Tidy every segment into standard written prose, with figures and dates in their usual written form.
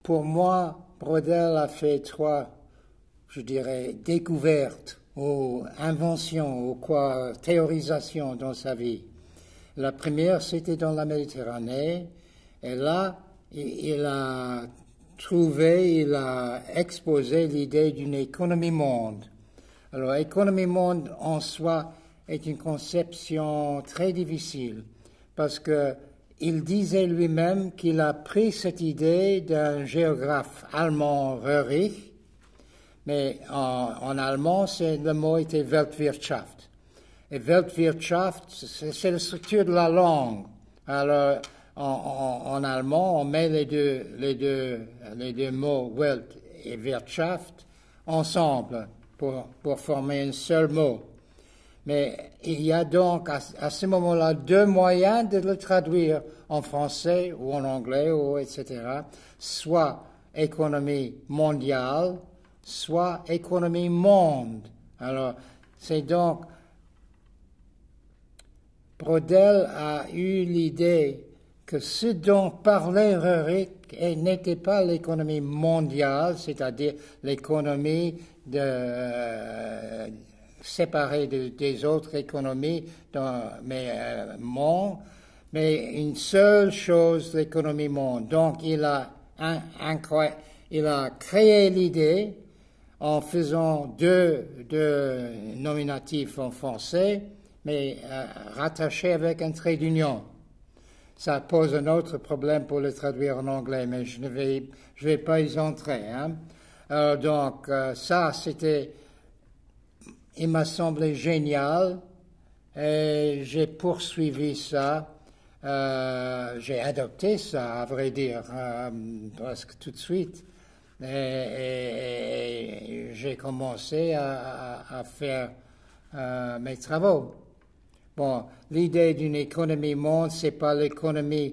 pour moi, Braudel a fait trois, je dirais, découvertes ou inventions ou quoi, théorisations dans sa vie. La première, c'était dans la Méditerranée, et là, il a trouvé, il a exposé l'idée d'une économie monde. Alors, économie monde en soi est une conception très difficile, parce que il disait lui-même qu'il a pris cette idée d'un géographe allemand, Roerich, mais en allemand, le mot était Weltwirtschaft. Et Weltwirtschaft, c'est la structure de la langue. Alors, en allemand, on met les deux mots Welt et Wirtschaft ensemble pour former un seul mot. Mais il y a donc à ce moment-là deux moyens de le traduire en français ou en anglais, ou etc. Soit économie mondiale, soit économie monde. Alors, c'est donc Braudel a eu l'idée que ce dont parlait Roerich n'était pas l'économie mondiale, c'est-à-dire l'économie séparée des autres économies, mais une seule chose, l'économie monde. Donc il a créé l'idée en faisant deux nominatifs en français, mais rattaché avec un trait d'union. Ça pose un autre problème pour le traduire en anglais, mais je ne vais pas y entrer. Hein. Donc, ça, il m'a semblé génial, et j'ai poursuivi ça. J'ai adopté ça, à vrai dire, presque tout de suite. Et j'ai commencé à faire mes travaux. Bon, l'idée d'une économie monde, c'est pas l'économie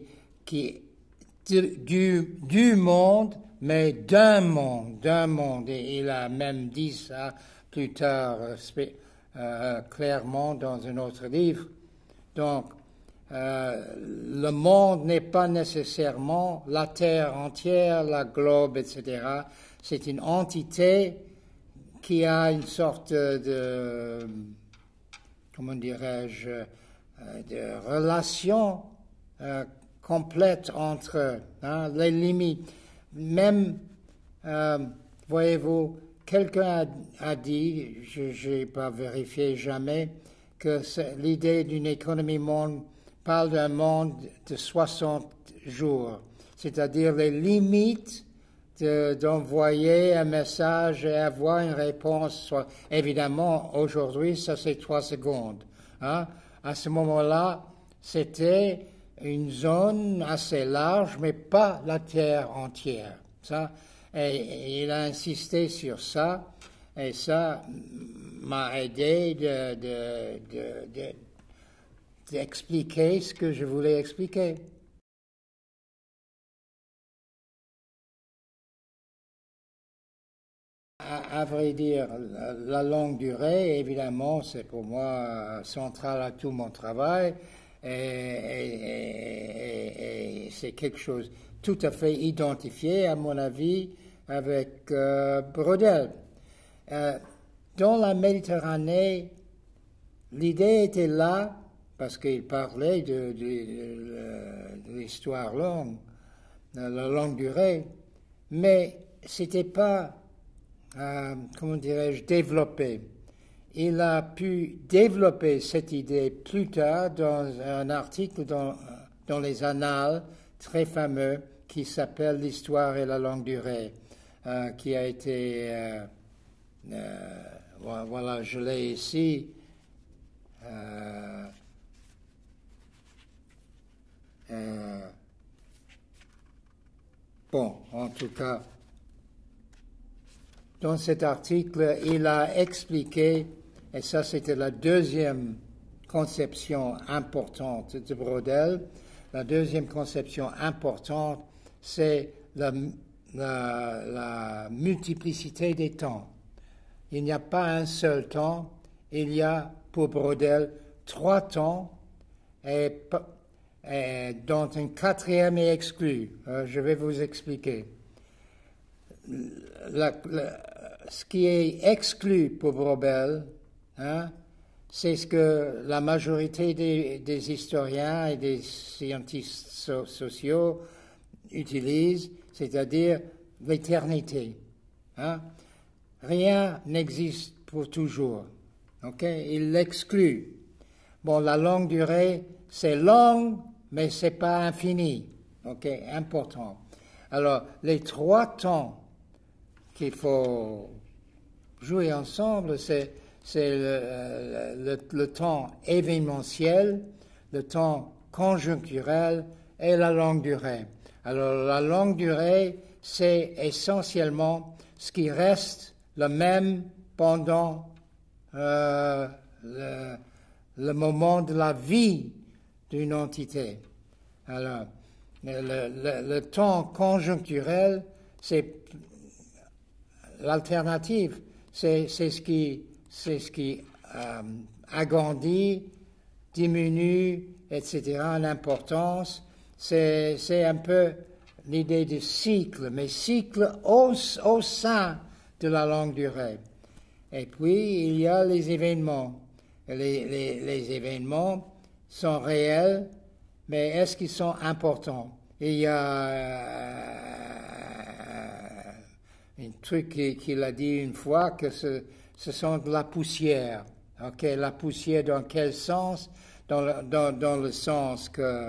du monde, mais d'un monde. Et il a même dit ça plus tard, clairement dans un autre livre. Donc, le monde n'est pas nécessairement la Terre entière, la globe, etc. C'est une entité qui a une sorte de, comment dirais-je, de relation complète entre les limites. Même, voyez-vous, quelqu'un a dit, je n'ai pas vérifié jamais, que l'idée d'une économie monde parle d'un monde de 60 jours, c'est-à-dire les limites d'envoyer un message et avoir une réponse. Évidemment, aujourd'hui, ça c'est 3 secondes. Hein? À ce moment-là, c'était une zone assez large, mais pas la Terre entière. Ça, et il a insisté sur ça, et ça m'a aidé d'expliquer ce que je voulais expliquer. À vrai dire, la longue durée, évidemment, c'est pour moi central à tout mon travail, et c'est quelque chose tout à fait identifié, à mon avis, avec Braudel. Dans la Méditerranée, l'idée était là, parce qu'il parlait de l'histoire longue, de la longue durée, mais c'était pas, comment dirais-je, développé. Il a pu développer cette idée plus tard dans un article dans les Annales très fameux qui s'appelle L'histoire et la longue durée, qui a été, voilà, je l'ai ici. Bon, en tout cas, dans cet article, il a expliqué, et ça c'était la deuxième conception importante de Braudel, la deuxième conception importante, c'est la multiplicité des temps. Il n'y a pas un seul temps, il y a pour Braudel 3 temps, et dont un quatrième est exclu. Je vais vous expliquer. ce qui est exclu pour Braubel, hein, c'est ce que la majorité des historiens et des scientifiques sociaux utilisent, c'est-à-dire l'éternité. Hein. Rien n'existe pour toujours. Okay? Il l'exclut. Bon, la longue durée, c'est long, mais c'est pas infini. Okay? Important. Alors, les trois temps qu'il faut jouer ensemble, c'est le temps événementiel, le temps conjoncturel et la longue durée. Alors, la longue durée, c'est essentiellement ce qui reste le même pendant le moment de la vie d'une entité. Alors, le temps conjoncturel, c'est l'alternative, c'est ce qui agrandit, diminue, etc. en importance. C'est un peu l'idée de cycle, mais cycle au sein de la longue durée. Et puis, il y a les événements. Les événements sont réels, mais est-ce qu'ils sont importants? Il y a un truc qu'il a dit une fois, que ce sont de la poussière. Okay? La poussière dans quel sens? Dans le sens que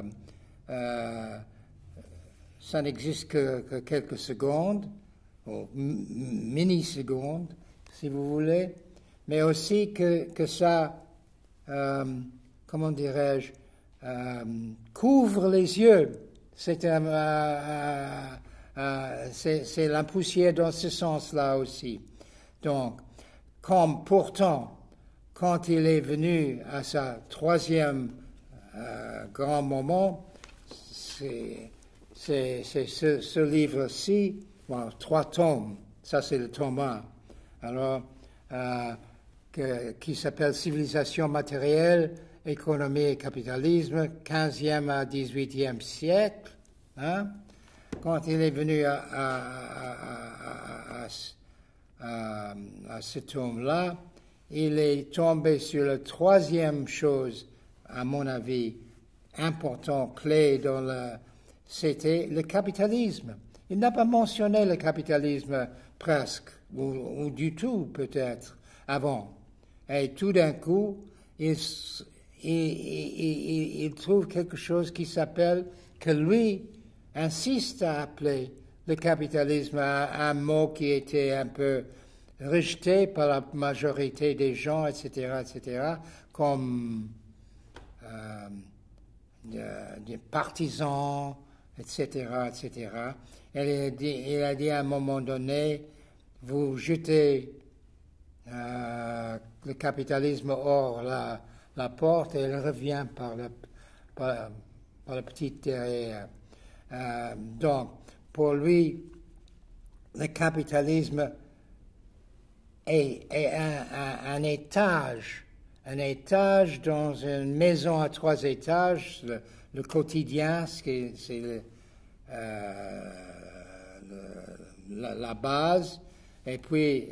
ça n'existe que quelques secondes, ou mini-secondes, si vous voulez, mais aussi que ça, comment dirais-je, couvre les yeux. C'est la poussière dans ce sens-là aussi. Donc, comme pourtant, quand il est venu à sa troisième grand moment, c'est ce livre-ci, bon, 3 tomes, ça c'est le tome 1, alors, qui s'appelle Civilisation matérielle, économie et capitalisme, 15e à 18e siècle. Hein? Quand il est venu à ce tome-là, il est tombé sur la troisième chose, à mon avis, important, clé c'était le capitalisme. Il n'a pas mentionné le capitalisme presque, ou du tout peut-être, avant. Et tout d'un coup, il trouve quelque chose qui s'appelle, que lui insiste à appeler le capitalisme, un mot qui était un peu rejeté par la majorité des gens, etc., comme des partisans, etc. Il a dit à un moment donné, vous jetez le capitalisme hors la porte et il revient par le petit derrière. Donc, pour lui, le capitalisme est un étage dans une maison à 3 étages, le quotidien, c'est la base, et puis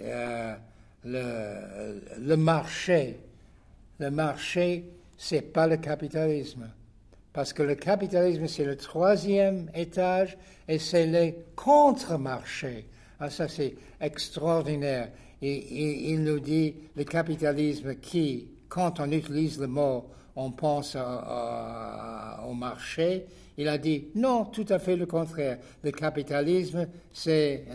le marché. Le marché, c'est pas le capitalisme. Parce que le capitalisme, c'est le 3e étage et c'est le contre-marché. Ah, ça, c'est extraordinaire. Et il nous dit le capitalisme qui, quand on utilise le mot, on pense au marché. Il a dit non, tout à fait le contraire. Le capitalisme, c'est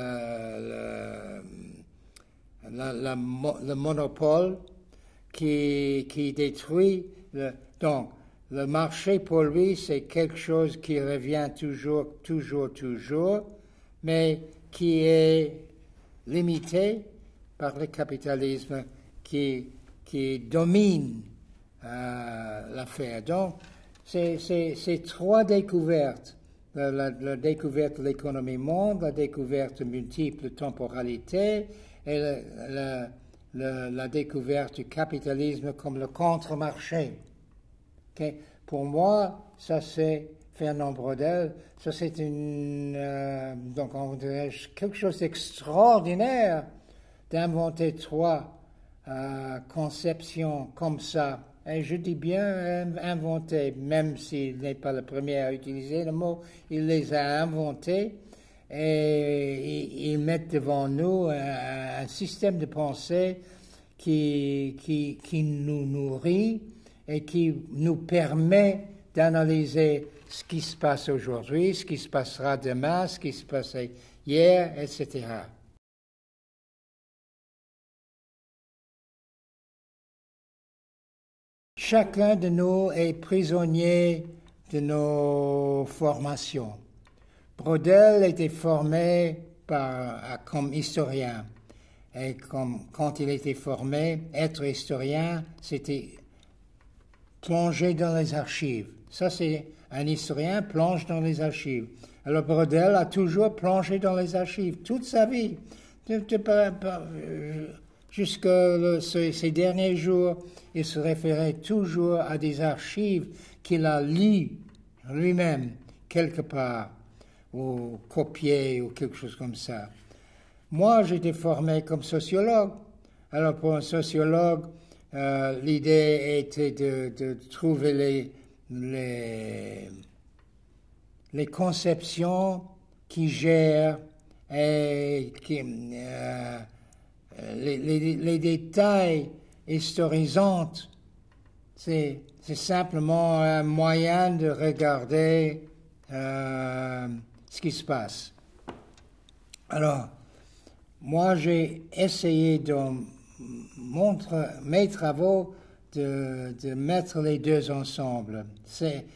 le monopole qui détruit. Donc, le marché pour lui, c'est quelque chose qui revient toujours, mais qui est limité par le capitalisme qui domine l'affaire. Donc, c'est 3 découvertes. La découverte de l'économie monde, la découverte de multiples temporalités et la découverte du capitalisme comme le contre-marché. Okay? Pour moi, ça c'est Fernand Braudel, ça c'est donc on dirait quelque chose d'extraordinaire d'inventer trois conceptions comme ça. Et je dis bien inventé, même s'il n'est pas le premier à utiliser le mot, il les a inventés et ils mettent devant nous un système de pensée qui nous nourrit et qui nous permet d'analyser ce qui se passe aujourd'hui, ce qui se passera demain, ce qui se passait hier, etc. Chacun de nous est prisonnier de nos formations. Braudel était formé comme historien. Et quand il était formé, être historien, c'était plonger dans les archives. Ça, c'est un historien plonge dans les archives. Alors Braudel a toujours plongé dans les archives toute sa vie. Jusqu'à ces derniers jours, il se référait toujours à des archives qu'il a lues lui-même, quelque part, ou copiées, ou quelque chose comme ça. Moi, j'étais formé comme sociologue. Alors, pour un sociologue, l'idée était de trouver les conceptions qui gèrent et les détails historisants. C'est simplement un moyen de regarder ce qui se passe. Alors, moi, j'ai essayé dans mes travaux de mettre les deux ensemble. C'est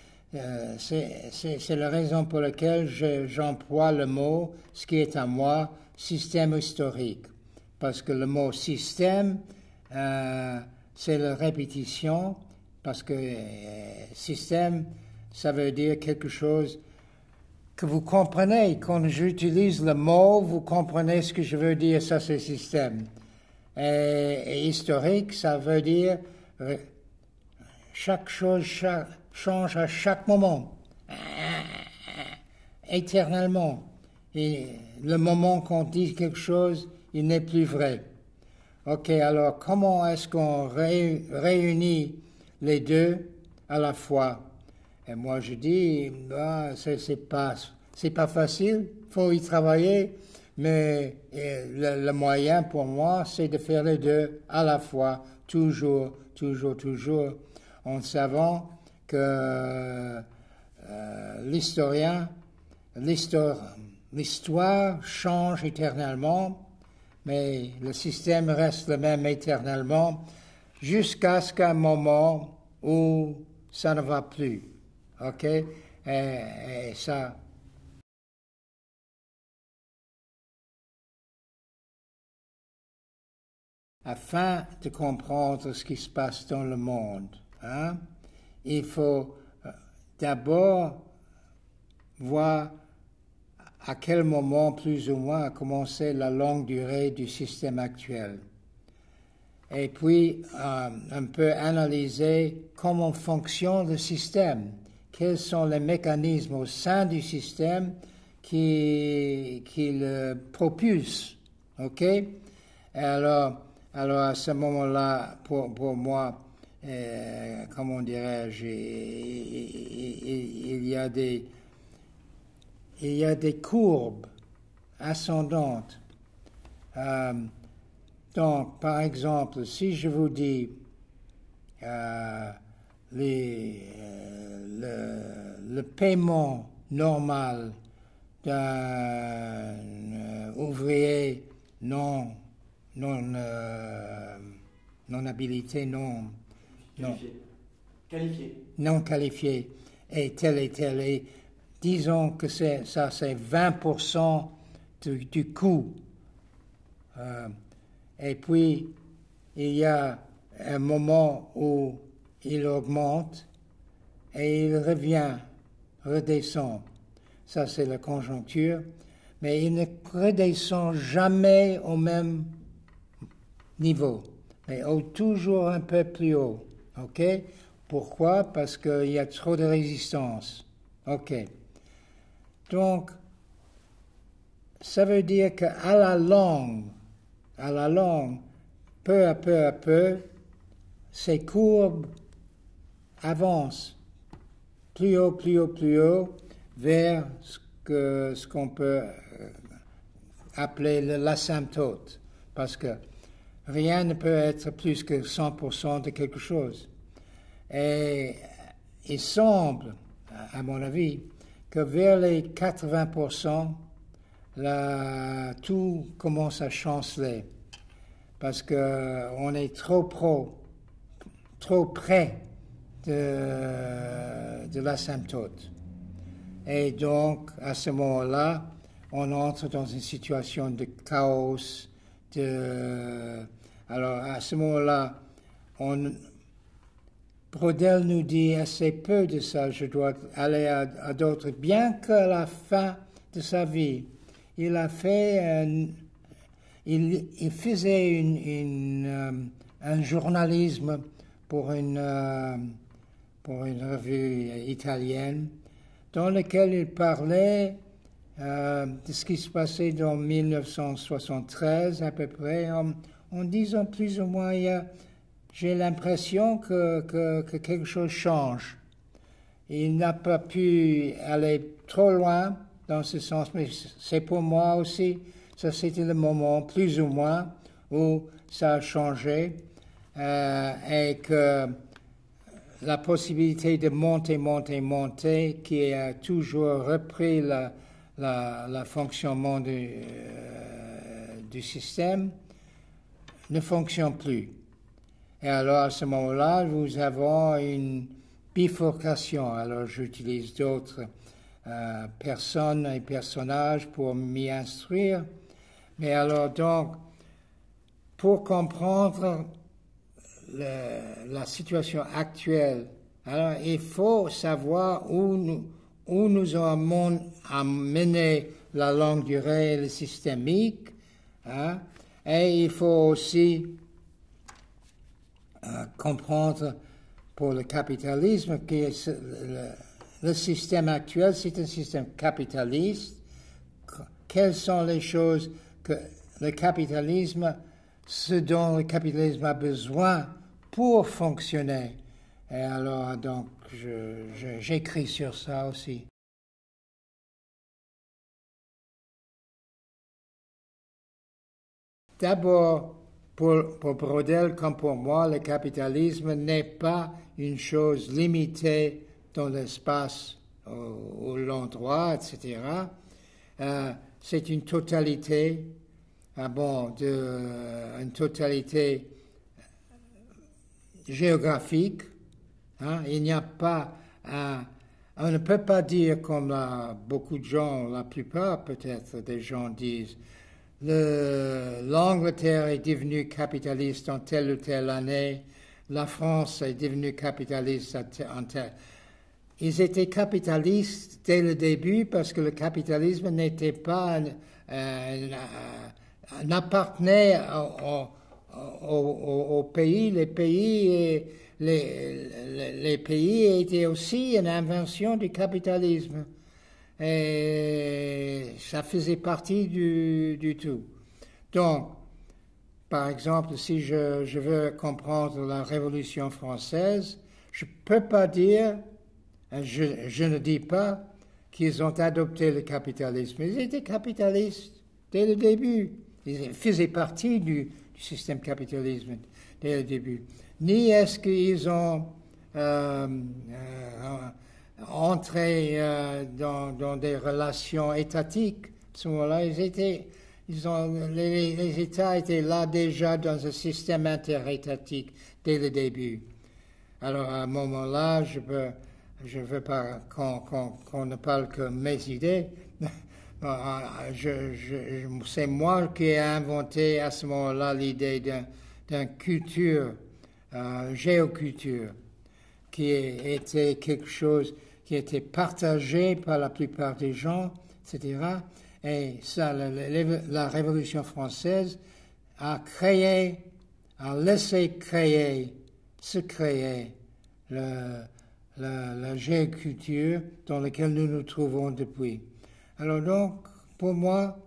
la raison pour laquelle j'emploie le mot, ce qui est à moi, système historique. Parce que le mot système, c'est la répétition, parce que système, ça veut dire quelque chose que vous comprenez. Quand j'utilise le mot, vous comprenez ce que je veux dire, ça c'est système. Et historique, ça veut dire chaque chose change à chaque moment, éternellement. Et le moment qu'on dit quelque chose, il n'est plus vrai. Ok, alors comment est-ce qu'on réunit les deux à la fois? Et moi je dis, c'est pas facile, il faut y travailler, mais le moyen pour moi, c'est de faire les deux à la fois, toujours, en savant que l'histoire change éternellement, mais le système reste le même éternellement, jusqu'à ce qu'un moment où ça ne va plus. OK? Et ça. Afin de comprendre ce qui se passe dans le monde, il faut d'abord voir à quel moment, plus ou moins, a commencé la longue durée du système actuel. Et puis, un peu analyser comment fonctionne le système, quels sont les mécanismes au sein du système qui le propulsent. OK? Et alors à ce moment-là, pour moi, comment dirais-je, il y a des courbes ascendantes. Donc, par exemple, si je vous dis le paiement normal d'un ouvrier non habilité, non qualifié, et tel, et disons que c'est 20% du coût. Et puis, il y a un moment où il augmente et il redescend. Ça, c'est la conjoncture. Mais il ne redescend jamais au même niveau, mais toujours un peu plus haut. OK? Pourquoi? Parce qu'il y a trop de résistance. Ok. Donc, ça veut dire qu'à la longue, peu à peu, ces courbes avancent plus haut, plus haut, plus haut, vers ce qu'on peut appeler l'asymptote, parce que rien ne peut être plus que 100% de quelque chose. Et il semble, à mon avis, que vers les 80%, tout commence à chanceler, parce qu'on est trop près de l'asymptote. Et donc, à ce moment-là, on entre dans une situation de chaos. Alors, à ce moment-là, Braudel nous dit assez peu de ça, je dois aller à d'autres, bien qu'à la fin de sa vie, il a fait, il faisait un journalisme pour une revue italienne, dans lequel il parlait de ce qui se passait dans 1973 à peu près, en disant plus ou moins, j'ai l'impression que quelque chose change. Il n'a pas pu aller trop loin dans ce sens, mais c'est pour moi aussi, ça c'était le moment plus ou moins où ça a changé et que la possibilité de monter, qui a toujours repris le fonctionnement du système, ne fonctionne plus. Et alors, à ce moment-là, nous avons une bifurcation. Alors, j'utilise d'autres personnes et personnages pour m'y instruire. Mais alors, donc, pour comprendre la situation actuelle, alors, il faut savoir où nous avons amené la longue durée et le systémique, hein, et il faut aussi comprendre pour le capitalisme que le système actuel, c'est un système capitaliste. Quelles sont les choses que le capitalisme, ce dont le capitalisme a besoin pour fonctionner? Et alors, donc, j'écris sur ça aussi. D'abord, pour Braudel comme pour moi, le capitalisme n'est pas une chose limitée dans l'espace ou l'endroit, etc. C'est une totalité, une totalité géographique. Hein? Il n'y a pas, on ne peut pas dire comme beaucoup de gens, la plupart peut-être des gens disent, l'Angleterre est devenue capitaliste en telle ou telle année, la France est devenue capitaliste en telle. Ils étaient capitalistes dès le début parce que le capitalisme n'était pas, n'appartenait au pays. Les pays étaient aussi une invention du capitalisme. Et ça faisait partie du tout. Donc, par exemple, si je veux comprendre la Révolution française, je ne peux pas dire, je ne dis pas qu'ils ont adopté le capitalisme. Ils étaient capitalistes dès le début. Ils faisaient partie du système capitalisme dès le début. Ni est-ce qu'ils ont entré dans des relations étatiques. À ce moment-là, les États étaient là déjà dans un système interétatique dès le début. Alors à un moment-là, je veux pas qu'on ne parle que mes idées. C'est moi qui ai inventé à ce moment-là l'idée d'une culture, géoculture, qui était quelque chose qui était partagé par la plupart des gens, etc. Et ça, la Révolution française a laissé se créer la géoculture dans laquelle nous nous trouvons depuis. Alors donc, pour moi,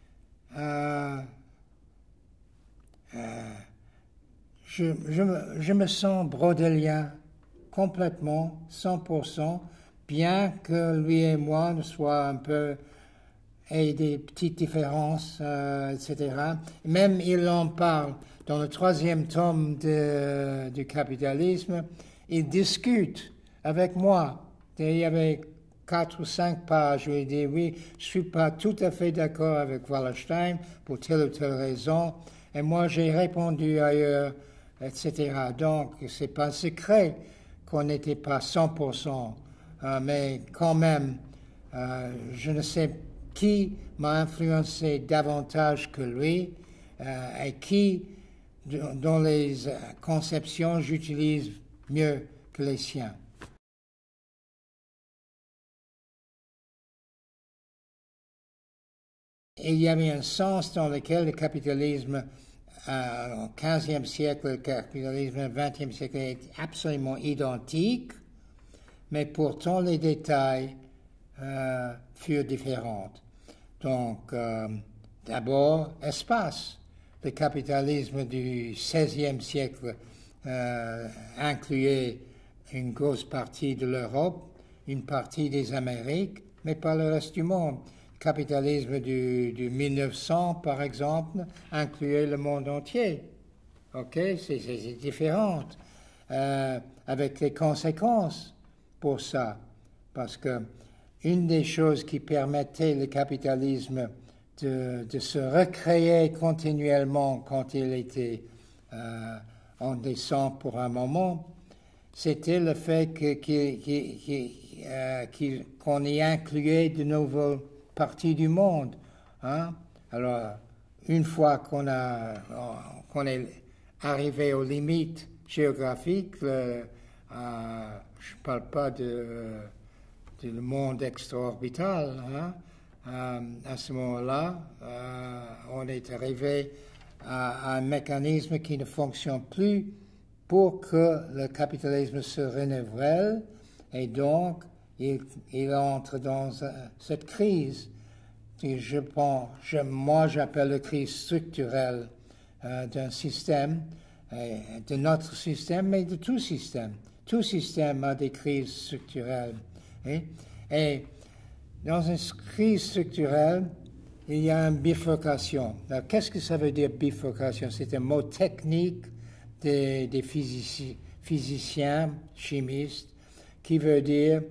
je me sens brodélien complètement, 100%, bien que lui et moi ne soient un peu et des petites différences, etc. Même il en parle dans le 3e tome du capitalisme. Il discute avec moi. Et il y avait 4 ou 5 pages où il dit oui, je suis pas tout à fait d'accord avec Wallerstein pour telle ou telle raison. Et moi j'ai répondu ailleurs, etc. Donc c'est pas un secret qu'on n'était pas 100%, mais quand même, je ne sais qui m'a influencé davantage que lui et qui, dans les conceptions, j'utilise mieux que les siens. Et il y avait un sens dans lequel le capitalisme, au XVe siècle, le capitalisme au XXe siècle est absolument identique, mais pourtant les détails furent différents. Donc, d'abord, espace. Le capitalisme du XVIe siècle incluait une grosse partie de l'Europe, une partie des Amériques, mais pas le reste du monde. Le capitalisme du 1900, par exemple, incluait le monde entier. OK, c'est différent, avec les conséquences pour ça, parce que une des choses qui permettait le capitalisme de se recréer continuellement quand il était en descente pour un moment, c'était le fait qu'on y incluait de nouvelles parties du monde. Hein? Alors, une fois qu'on est arrivé aux limites géographiques, je ne parle pas du monde extra-orbital, hein? À ce moment-là, on est arrivé à un mécanisme qui ne fonctionne plus pour que le capitalisme se renouvelle, et donc il entre dans cette crise que moi j'appelle la crise structurelle d'un système, de notre système, mais de tout système. Tout système a des crises structurelles. Et dans une crise structurelle, il y a une bifurcation. Alors, qu'est-ce que ça veut dire bifurcation? C'est un mot technique des physiciens, chimistes, qui veut dire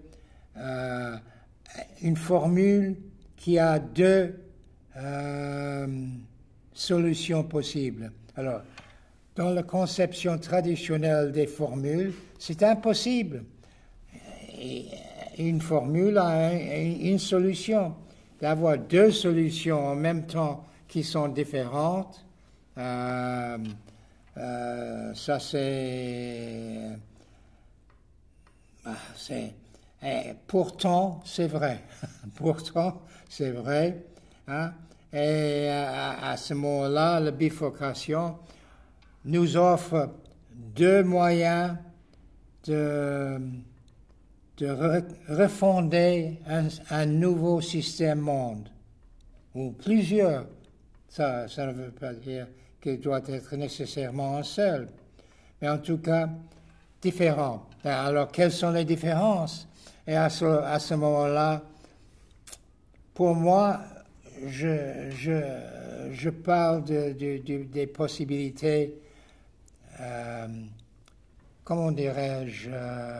une formule qui a 2 solutions possibles. Alors, dans la conception traditionnelle des formules, c'est impossible. Une formule a une solution. D'avoir 2 solutions en même temps qui sont différentes, ça pourtant c'est vrai. Pourtant c'est vrai. Hein? Et à ce moment-là, la bifurcation nous offre 2 moyens de refonder un nouveau système monde, ou plusieurs. Ça ne veut pas dire qu'il doit être nécessairement un seul, mais en tout cas différent. Alors, quelles sont les différences? Et à ce moment-là, pour moi, je parle des possibilités, comment dirais-je,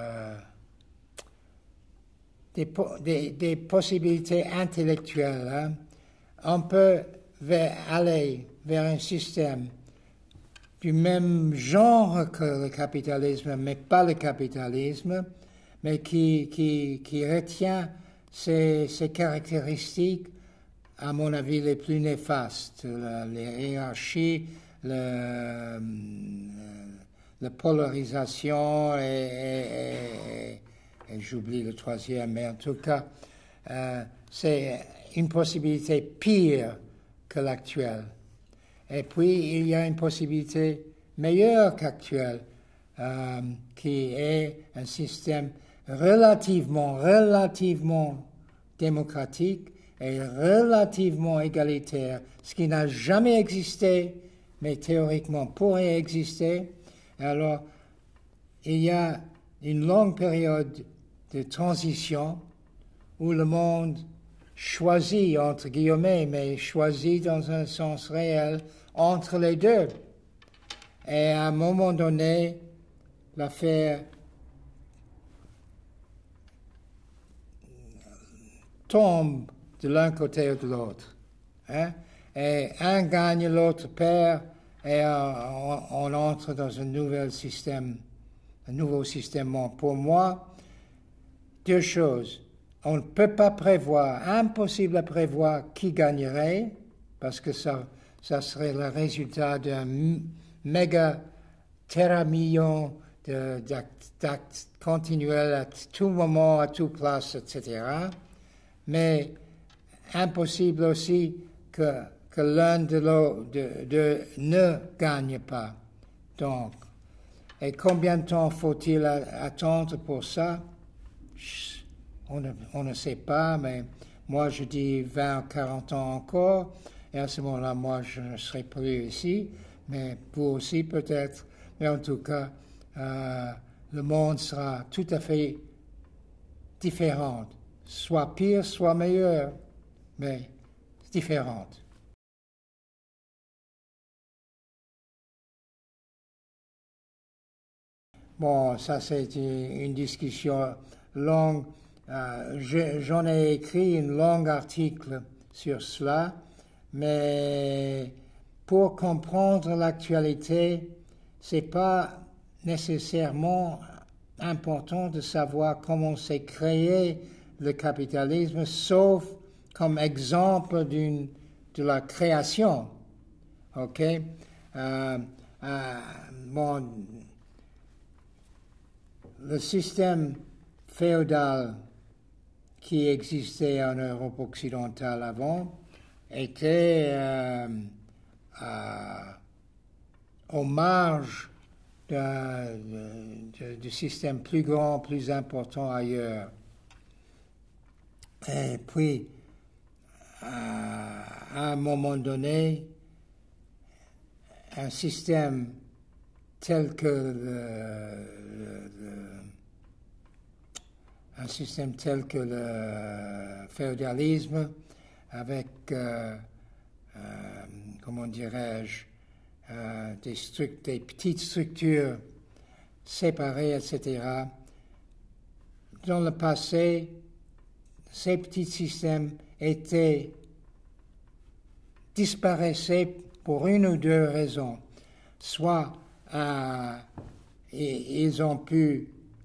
des possibilités intellectuelles. Hein. On peut aller vers un système du même genre que le capitalisme, mais pas le capitalisme, mais qui retient ses caractéristiques, à mon avis, les plus néfastes, les hiérarchies, la polarisation et j'oublie le 3e, mais en tout cas, c'est une possibilité pire que l'actuelle. Et puis, il y a une possibilité meilleure qu'actuelle, qui est un système relativement démocratique et relativement égalitaire, ce qui n'a jamais existé, mais théoriquement pourrait exister. Alors, il y a une longue période de transition où le monde choisit, entre guillemets, mais choisit dans un sens réel, entre les deux. Et à un moment donné, l'affaire tombe de l'un côté ou de l'autre. Hein? Et un gagne, l'autre perd, et on entre dans un nouveau système. Pour moi, deux choses. On ne peut pas prévoir, impossible à prévoir qui gagnerait, parce que ça serait le résultat d'un méga terramillion d'actes continuels à tout moment, à toute place, etc. Mais impossible aussi que l'un de ne gagne pas. Donc, et combien de temps faut-il attendre pour ça? On ne sait pas, mais moi je dis 20 ou 40 ans encore, et à ce moment-là, moi je ne serai plus ici, mais vous aussi peut-être. Mais en tout cas, le monde sera tout à fait différent, soit pire, soit meilleur, mais différente. Bon, ça c'est une discussion longue. J'en ai écrit un long article sur cela, mais pour comprendre l'actualité, c'est pas nécessairement important de savoir comment s'est créé le capitalisme, sauf comme exemple de la création. OK? Bon, le système féodal qui existait en Europe occidentale avant était aux marges du système plus grand, plus important ailleurs. Et puis, à un moment donné, un système tel que le féodalisme, avec, comment dirais-je, des petites structures séparées, etc. Dans le passé, ces petits systèmes disparaissaient pour une ou deux raisons. Soit ils ont pu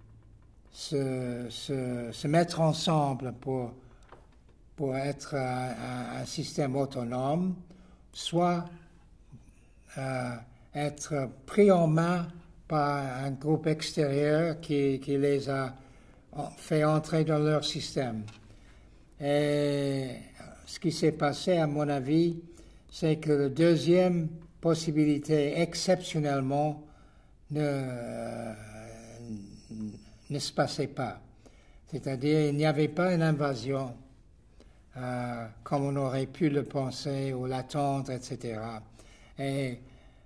se mettre ensemble pour être un système autonome, soit être pris en main par un groupe extérieur qui les a fait entrer dans leur système. Et ce qui s'est passé, à mon avis, c'est que la deuxième possibilité, exceptionnellement, ne se passait pas. C'est-à-dire, il n'y avait pas une invasion comme on aurait pu le penser ou l'attendre, etc. Et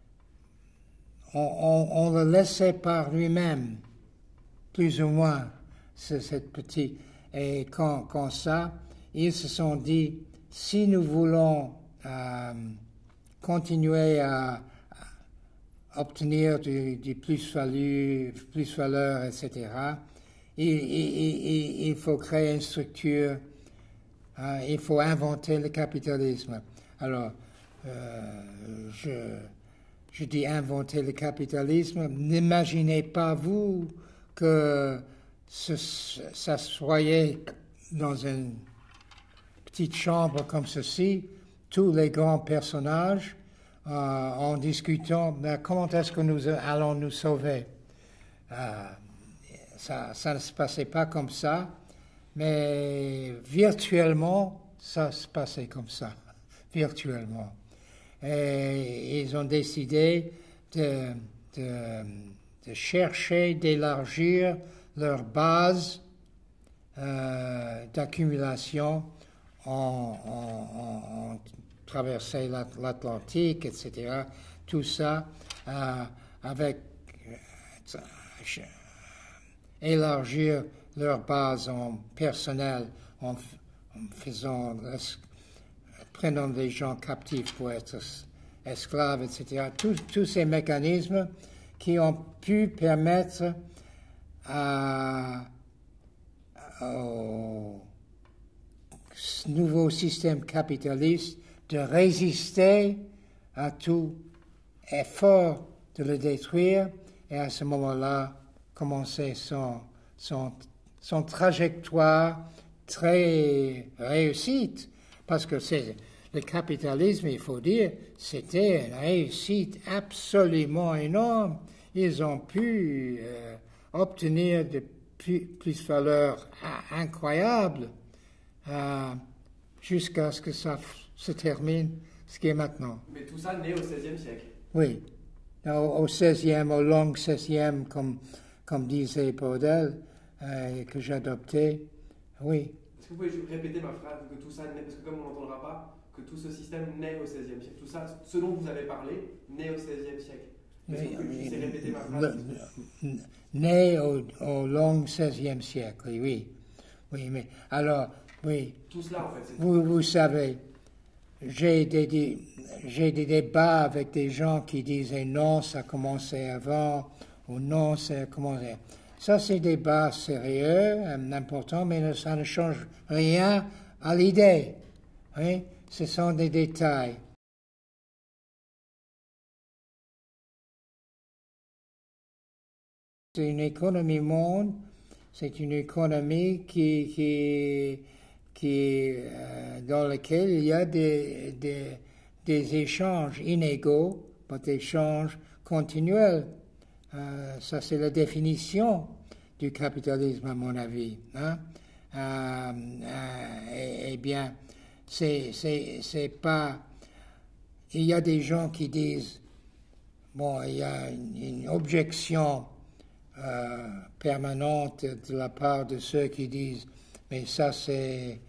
on le laissait par lui-même, plus ou moins, cette petite. Et quand ça, ils se sont dit, si nous voulons continuer à obtenir du plus-valeur, etc., il faut créer une structure, il faut inventer le capitalisme. Alors, je dis inventer le capitalisme. N'imaginez pas, vous, que ça soyait dans une petite chambre comme ceci, tous les grands personnages, en discutant comment est-ce que nous allons nous sauver. Ça ne se passait pas comme ça, mais virtuellement, ça se passait comme ça, virtuellement. Et ils ont décidé de chercher, d'élargir leur base d'accumulation on traversait l'Atlantique, etc. Tout ça avec élargir leur base en personnel en prenant des gens captifs pour être esclaves, etc. Tous ces mécanismes qui ont pu permettre au nouveau système capitaliste de résister à tout effort de le détruire et à ce moment-là commencer son trajectoire très réussite, parce que le capitalisme, il faut dire, c'était une réussite absolument énorme. Ils ont pu obtenir de plus-valeurs incroyables jusqu'à ce que ça se termine, ce qui est maintenant. Mais tout ça naît au XVIe siècle. Oui, au XVIe, au long XVIe, comme disait Braudel, que j'adoptais, oui. Est-ce que vous pouvez répéter ma phrase, que tout ça naît, parce que comme on n'entendra pas, que tout ce système naît au XVIe siècle. Tout ça, ce dont vous avez parlé, naît au XVIe siècle. Est-ce que vous pouvez répéter ma phrase? Né au long XVIe siècle, oui. Oui, mais alors, oui. Tout cela, en fait, c'est vous savez, j'ai des débats avec des gens qui disaient non, ça a commencé avant, ou non, ça a commencé. Ça, c'est des débats sérieux, importants, mais ça ne change rien à l'idée. Oui? Ce sont des détails. C'est une économie monde, c'est une économie dans laquelle il y a des échanges inégaux, mais des échanges continuels. Ça, c'est la définition du capitalisme, à mon avis. Hein? Eh bien, c'est pas... Il y a des gens qui disent, bon, il y a une objection permanente de la part de ceux qui disent, mais ça c'est,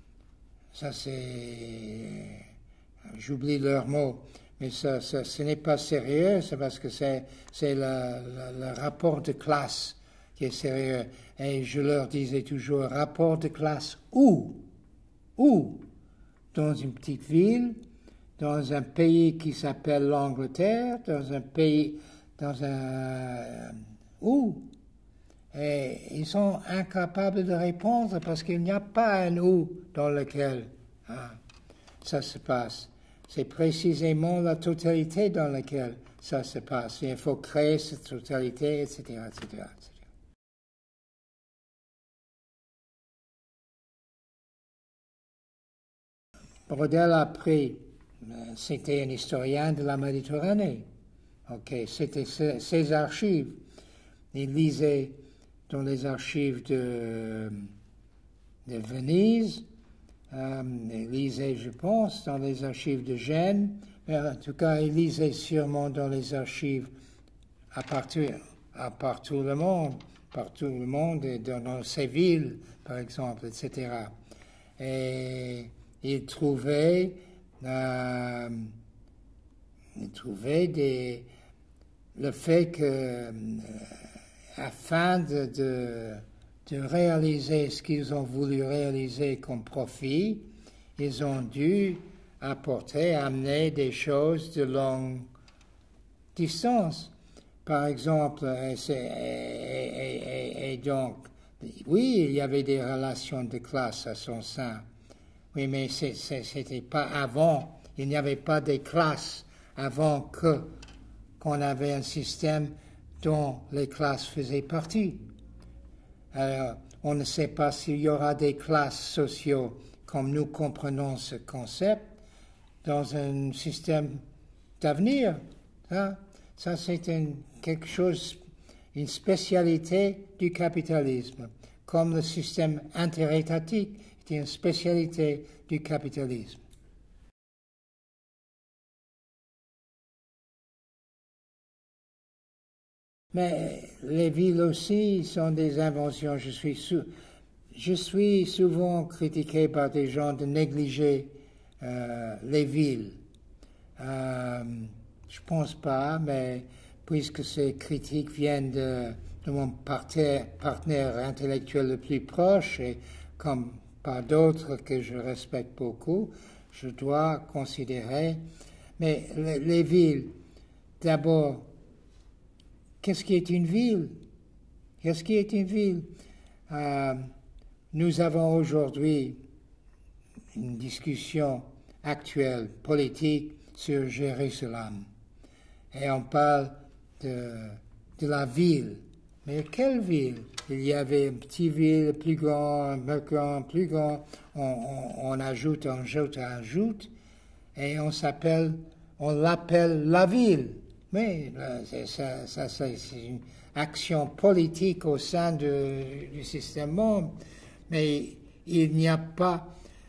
j'oublie leurs mots, mais ce n'est pas sérieux, c'est parce que c'est le rapport de classe qui est sérieux. Et je leur disais toujours, rapport de classe où? Dans une petite ville, dans un pays qui s'appelle l'Angleterre, où? Et ils sont incapables de répondre parce qu'il n'y a pas un où dans lequel ça se passe. C'est précisément la totalité dans laquelle ça se passe. Il faut créer cette totalité, etc., etc., etc. Braudel a pris, c'était un historien de la Méditerranée. Ok, c'était ses archives. Il lisait dans les archives de Venise, il lisait, je pense, dans les archives de Gênes, mais en tout cas, il lisait sûrement dans les archives partout le monde, et dans ces villes, par exemple, etc. Et il trouvait le fait que, afin de réaliser ce qu'ils ont voulu réaliser comme profit, ils ont dû amener des choses de longue distance. Par exemple, et donc, oui, il y avait des relations de classe à son sein. Oui, mais c'était pas avant. Il n'y avait pas de classes avant qu'on avait un système dont les classes faisaient partie. Alors, on ne sait pas s'il y aura des classes sociales comme nous comprenons ce concept dans un système d'avenir. Ça c'est quelque chose, une spécialité du capitalisme, comme le système interétatique est une spécialité du capitalisme. Mais les villes aussi sont des inventions, je suis sûr. je suis souvent critiqué par des gens de négliger les villes. Je pense pas, mais puisque ces critiques viennent de mon partenaire intellectuel le plus proche, et comme par d'autres que je respecte beaucoup, je dois considérer. Mais les villes, d'abord, qu'est-ce qui est une ville? Qu'est-ce qui est une ville? Nous avons aujourd'hui une discussion actuelle, politique, sur Jérusalem. Et on parle de la ville. Mais quelle ville? Il y avait une petite ville, plus grand, plus grand. On ajoute, et on l'appelle la ville. Mais c'est une action politique au sein du système monde. Mais il n'y a pas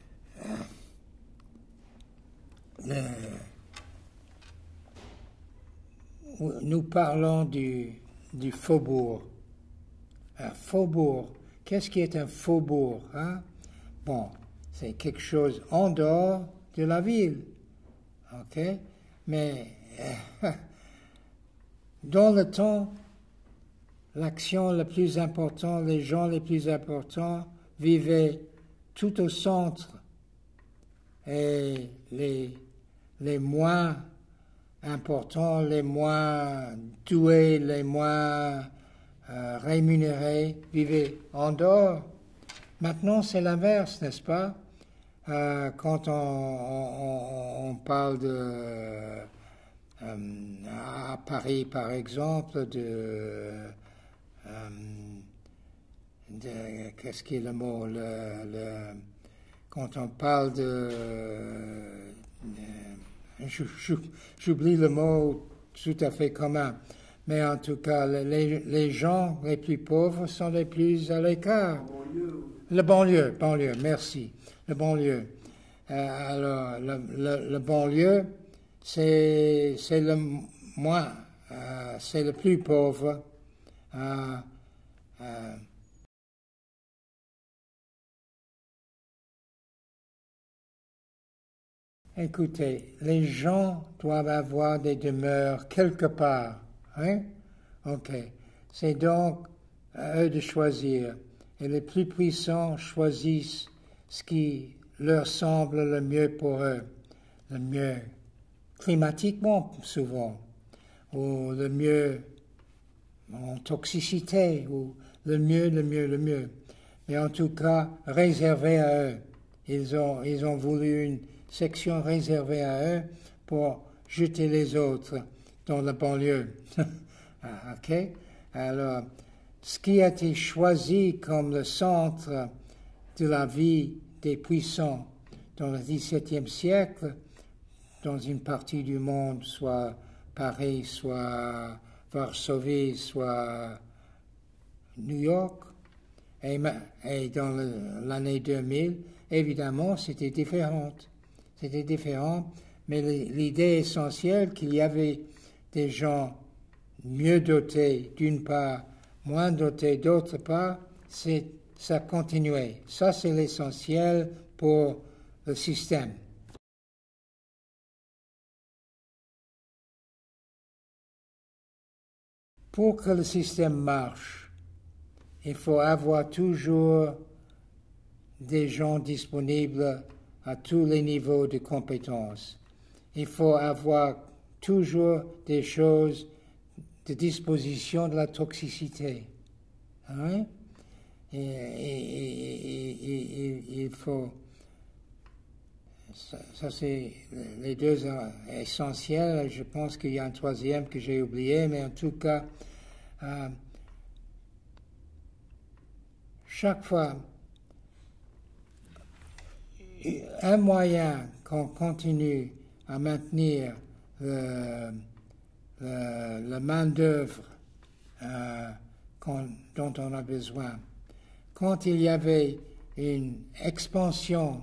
nous parlons du faubourg. Un faubourg, qu'est-ce qui est un faubourg, hein? Bon, c'est quelque chose en dehors de la ville, ok? Mais dans le temps, l'action la plus importante, les gens les plus importants vivaient tout au centre, et les moins importants, les moins doués, les moins rémunérés vivaient en dehors. Maintenant, c'est l'inverse, n'est-ce pas? Quand on parle à Paris, par exemple, qu'est-ce qui est le mot? Quand on parle j'oublie le mot tout à fait commun, mais en tout cas, les gens les plus pauvres sont les plus à l'écart. Le banlieue, merci. Le banlieue. Alors, le banlieue, c'est le moins, c'est le plus pauvre. Écoutez, les gens doivent avoir des demeures quelque part, hein? Ok. C'est donc à eux de choisir. Et les plus puissants choisissent ce qui leur semble le mieux pour eux. Le mieux climatiquement, souvent. Ou le mieux en toxicité. Ou le mieux. Mais en tout cas, réservé à eux. Ils ont voulu une section réservée à eux pour jeter les autres dans la banlieue. Ok? Alors, ce qui a été choisi comme le centre de la vie des puissants dans le XVIIe siècle, dans une partie du monde, soit Paris, soit Varsovie, soit New York, et dans l'année 2000, évidemment, c'était différent. C'était différent, mais l'idée essentielle qu'il y avait des gens mieux dotés d'une part, moins dotés d'autre part, ça continuait. Ça, c'est l'essentiel pour le système. Pour que le système marche, il faut avoir toujours des gens disponibles à tous les niveaux de compétences. Il faut avoir toujours des choses de disposition de la toxicité. Hein? Il faut... Ça c'est les deux essentiels. Je pense qu'il y a un troisième que j'ai oublié, mais en tout cas, chaque fois, un moyen qu'on continue à maintenir la main-d'œuvre dont on a besoin. Quand il y avait une expansion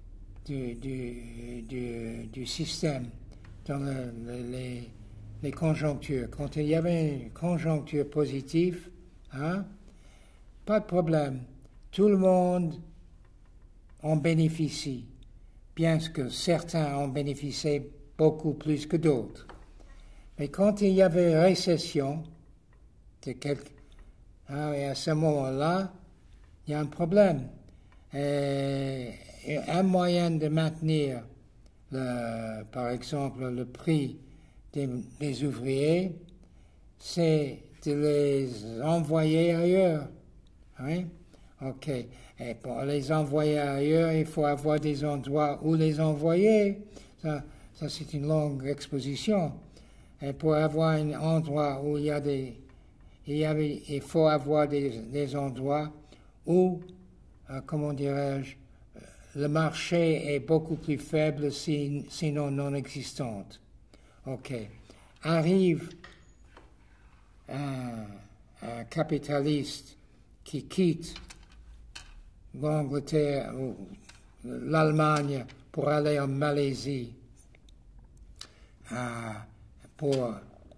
du système dans les conjonctures, quand il y avait une conjoncture positive, hein, pas de problème. tout le monde en bénéficie, bien que certains en bénéficiaient beaucoup plus que d'autres. Mais quand il y avait récession, et à ce moment-là, il y a un problème. Et un moyen de maintenir, par exemple, le prix des ouvriers, c'est de les envoyer ailleurs. Oui? OK. Et pour les envoyer ailleurs, il faut avoir des endroits où les envoyer. Ça c'est une longue exposition. Et pour avoir un endroit où il faut avoir des endroits où, comment dirais-je, le marché est beaucoup plus faible, sinon non existante. OK. Arrive un capitaliste qui quitte l'Angleterre ou l'Allemagne pour aller en Malaisie pour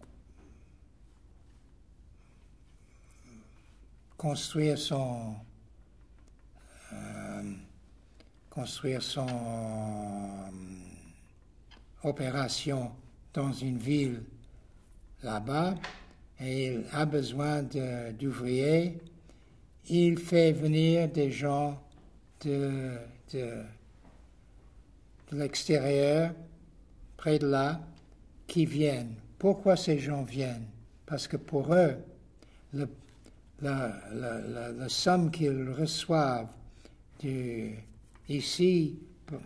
construire son opération dans une ville là-bas, et il a besoin d'ouvriers. Il fait venir des gens de l'extérieur, près de là, qui viennent. Pourquoi ces gens viennent? Parce que pour eux, la somme qu'ils reçoivent ici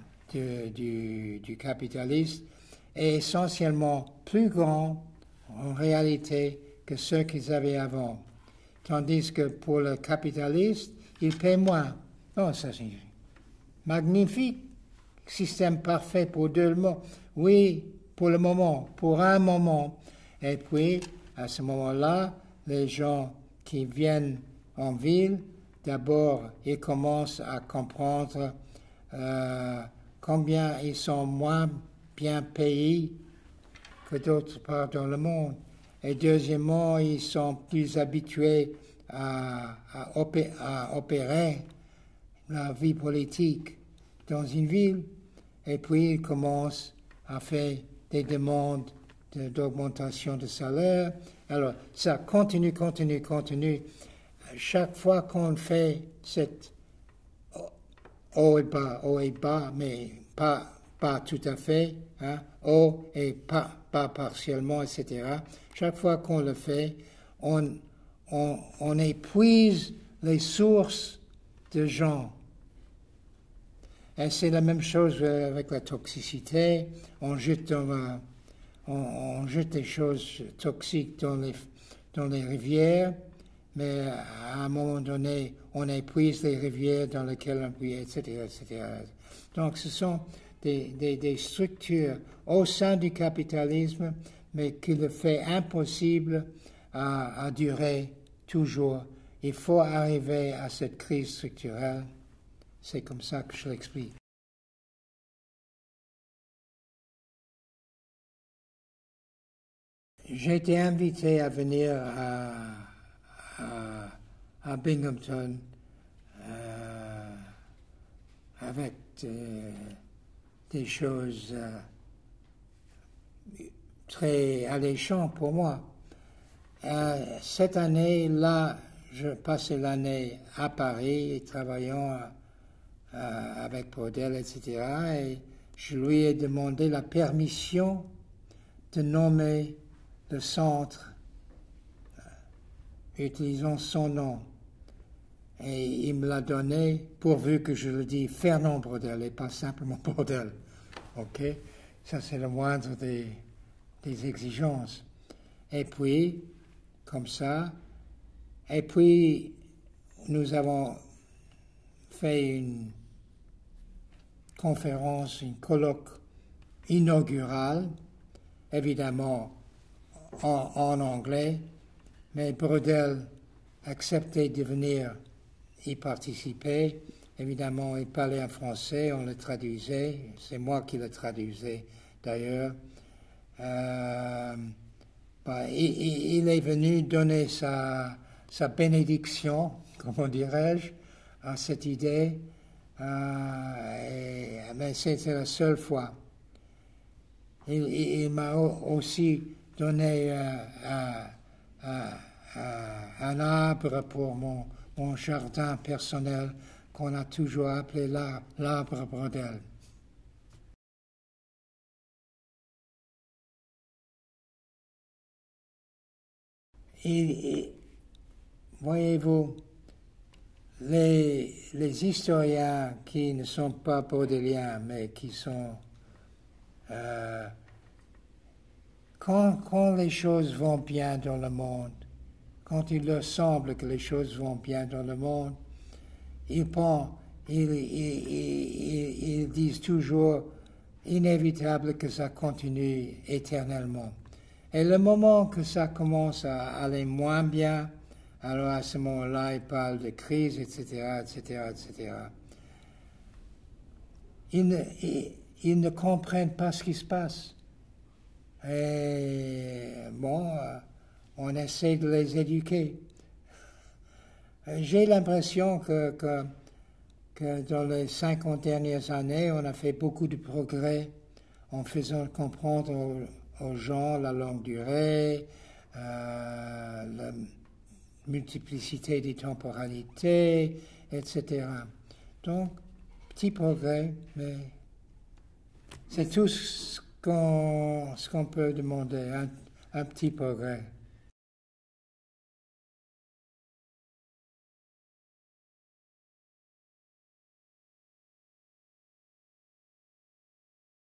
du capitaliste est essentiellement plus grand en réalité que ce qu'ils avaient avant. Tandis que pour le capitaliste, il paie moins. Oh, ça c'est magnifique. Système parfait pour deux mots. Oui, pour le moment, pour un moment. Et puis, à ce moment-là, les gens qui viennent en ville, d'abord, ils commencent à comprendre combien ils sont moins bien payés que d'autres parts dans le monde. Et deuxièmement, ils sont plus habitués à opérer la vie politique dans une ville. Et puis, ils commencent à faire des demandes d'augmentation de salaire. Alors, ça continue. Chaque fois qu'on fait cette haut et bas, mais pas tout à fait, hein, haut et pas partiellement, etc. Chaque fois qu'on le fait, on épuise les sources de gens. Et c'est la même chose avec la toxicité. On jette des choses toxiques dans les rivières, mais à un moment donné, on épuise les rivières dans lesquelles on peut, etc. Donc, ce sont des structures au sein du capitalisme, mais qui le fait impossible à durer toujours. Il faut arriver à cette crise structurelle. C'est comme ça que je l'explique. J'ai été invité à venir à Binghamton avec des choses très alléchantes pour moi. Cette année-là, je passais l'année à Paris, travaillant avec Braudel, etc. Et je lui ai demandé la permission de nommer le centre utilisant son nom. Et il me l'a donné pourvu que je le dise Fernand Braudel et pas simplement Braudel. OK? Ça, c'est le moindre des exigences. Et puis, comme ça, et puis, nous avons fait une conférence, une colloque inaugurale, évidemment en anglais, mais Braudel acceptait de venir y participer. Évidemment, il parlait en français, on le traduisait, c'est moi qui le traduisais d'ailleurs. Il est venu donner sa bénédiction, comment dirais-je, à cette idée, mais c'était la seule fois. Il m'a aussi donné un arbre pour mon jardin personnel qu'on a toujours appelé l'arbre brodel. Et voyez-vous, les historiens qui ne sont pas brodéliens, mais qui sont... quand les choses vont bien dans le monde, quand il leur semble que les choses vont bien dans le monde, ils disent toujours inévitable que ça continue éternellement. Et le moment que ça commence à aller moins bien, alors à ce moment-là, ils parlent de crise, etc., etc., etc. Ils ne comprennent pas ce qui se passe. Et bon, on essaie de les éduquer. J'ai l'impression que dans les 50 dernières années, on a fait beaucoup de progrès en faisant comprendre aux gens la longue durée, la multiplicité des temporalités, etc. Donc, petit progrès, mais c'est tout ce qu'on peut demander, un petit progrès.